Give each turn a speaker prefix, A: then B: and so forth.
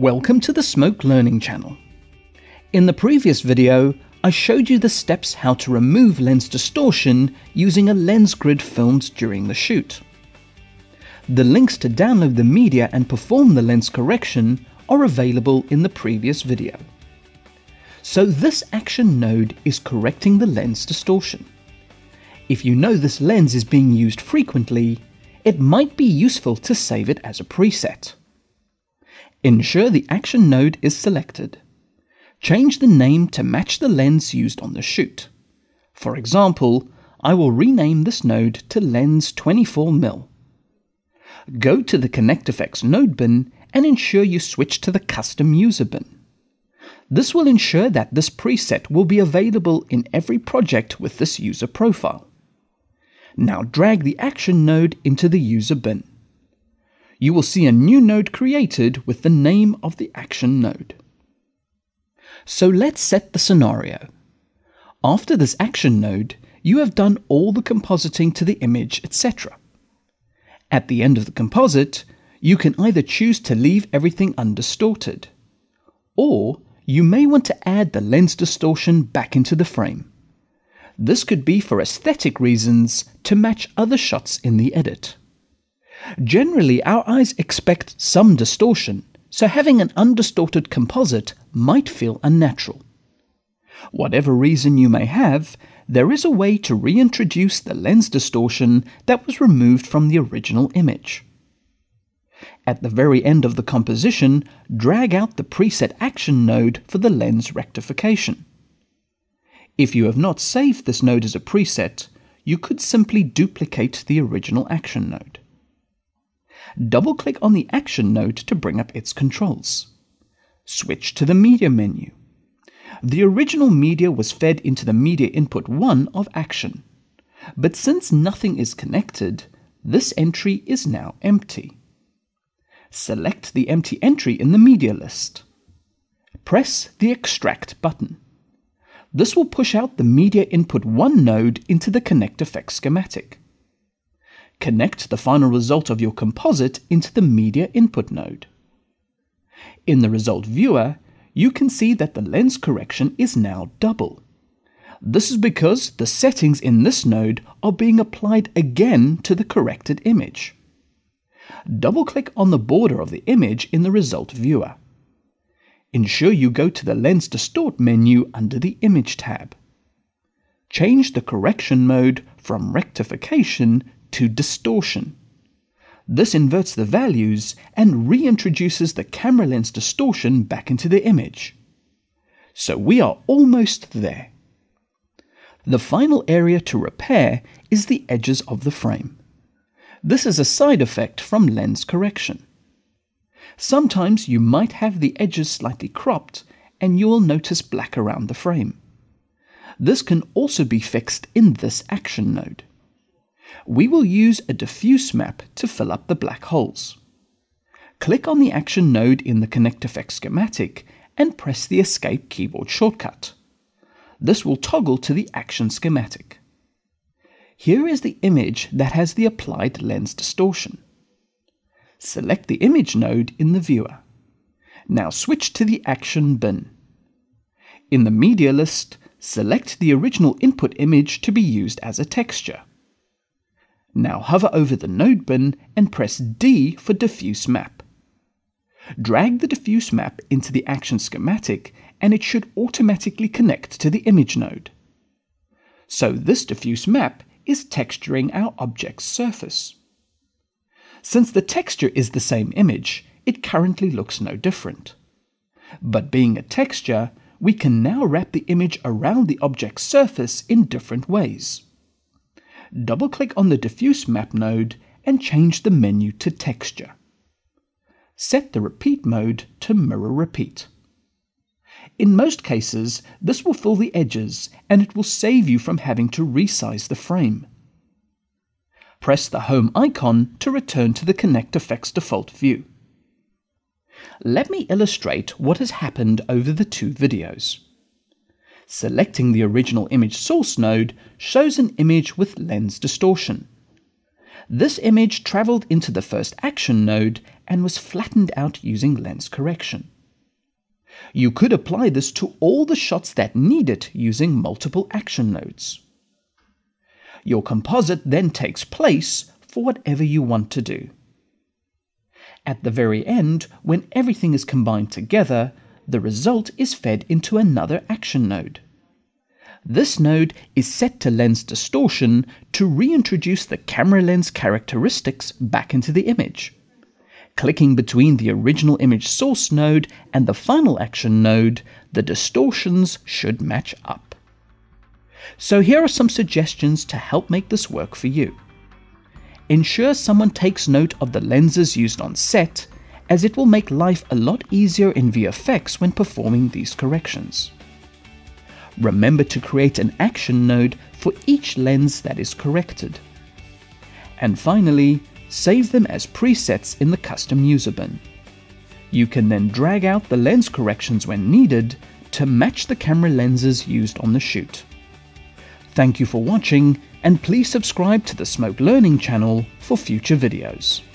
A: Welcome to the Smoke Learning channel. In the previous video, I showed you the steps how to remove lens distortion using a lens grid filmed during the shoot. The links to download the media and perform the lens correction are available in the previous video. So this action node is correcting the lens distortion. If you know this lens is being used frequently, it might be useful to save it as a preset. Ensure the action node is selected. Change the name to match the lens used on the shoot. For example, I will rename this node to Lens 24mm. Go to the ConnectFX node bin and ensure you switch to the custom user bin. This will ensure that this preset will be available in every project with this user profile. Now drag the action node into the user bin. You will see a new node created with the name of the action node. So let's set the scenario. After this action node, you have done all the compositing to the image, etc. At the end of the composite, you can either choose to leave everything undistorted, or you may want to add the lens distortion back into the frame. This could be for aesthetic reasons to match other shots in the edit. Generally, our eyes expect some distortion, so having an undistorted composite might feel unnatural. Whatever reason you may have, there is a way to reintroduce the lens distortion that was removed from the original image. At the very end of the composition, drag out the preset action node for the lens rectification. If you have not saved this node as a preset, you could simply duplicate the original action node. Double-click on the action node to bring up its controls. Switch to the Media menu. The original media was fed into the Media Input 1 of Action, but since nothing is connected, this entry is now empty. Select the empty entry in the media list. Press the Extract button. This will push out the Media Input 1 node into the ConnectFX schematic. Connect the final result of your composite into the Media Input node. In the result viewer, you can see that the lens correction is now double. This is because the settings in this node are being applied again to the corrected image. Double-click on the border of the image in the result viewer. Ensure you go to the Lens Distort menu under the Image tab. Change the correction mode from rectification to distortion. This inverts the values and reintroduces the camera lens distortion back into the image. So we are almost there. The final area to repair is the edges of the frame. This is a side effect from lens correction. Sometimes you might have the edges slightly cropped and you will notice black around the frame. This can also be fixed in this action node. We will use a diffuse map to fill up the black holes. Click on the action node in the ConnectFX schematic and press the Escape keyboard shortcut. This will toggle to the action schematic. Here is the image that has the applied lens distortion. Select the image node in the viewer. Now switch to the action bin. In the media list, select the original input image to be used as a texture. Now hover over the node bin and press D for diffuse map. Drag the diffuse map into the action schematic and it should automatically connect to the image node. So this diffuse map is texturing our object's surface. Since the texture is the same image, it currently looks no different. But being a texture, we can now wrap the image around the object's surface in different ways. Double-click on the diffuse map node and change the menu to texture. Set the repeat mode to mirror repeat. In most cases, this will fill the edges and it will save you from having to resize the frame. Press the home icon to return to the ConnectFX default view. Let me illustrate what has happened over the two videos. Selecting the original image source node shows an image with lens distortion. This image traveled into the first action node and was flattened out using lens correction. You could apply this to all the shots that need it using multiple action nodes. Your composite then takes place for whatever you want to do. At the very end, when everything is combined together, the result is fed into another action node. This node is set to lens distortion to reintroduce the camera lens characteristics back into the image. Clicking between the original image source node and the final action node, the distortions should match up. So here are some suggestions to help make this work for you. Ensure someone takes note of the lenses used on set, as it will make life a lot easier in VFX when performing these corrections. Remember to create an action node for each lens that is corrected. And finally, save them as presets in the custom user bin. You can then drag out the lens corrections when needed to match the camera lenses used on the shoot. Thank you for watching, and please subscribe to the Smoke Learning channel for future videos.